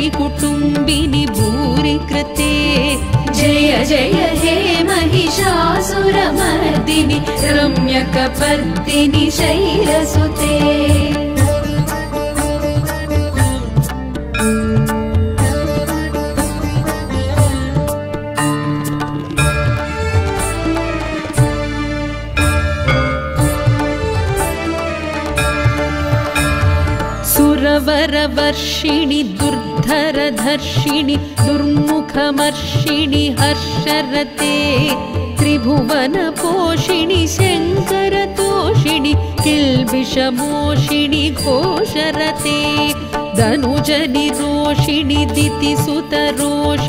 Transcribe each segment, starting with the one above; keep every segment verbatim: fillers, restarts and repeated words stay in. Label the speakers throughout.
Speaker 1: त्रिकुटुम्बिनि भूरि कृते जय जय हे महिषासुरमर्दिनि रम्यकपर्दिनि शैलसुते सुरवरवर्षिणि दुर्धरधर्षिणि दुर्मुखमर्षिणि हर्षरते त्रिभुवनपोषिणि शङ्करतोषिणि किल्बिषमोषिणि घोषरते धनुजनिरोषिणि दितिसुतरोषिणि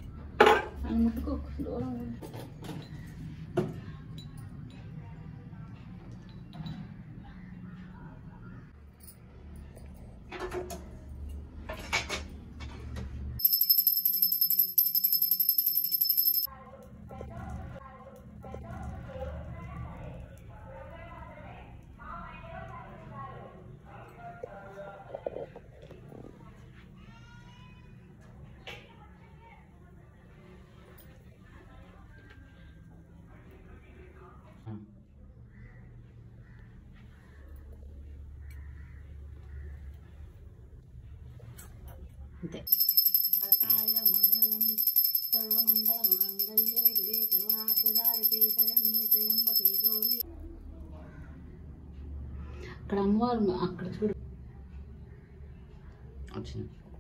Speaker 2: అక్కడ అమ్మవారు అక్కడ చూడు వచ్చింది.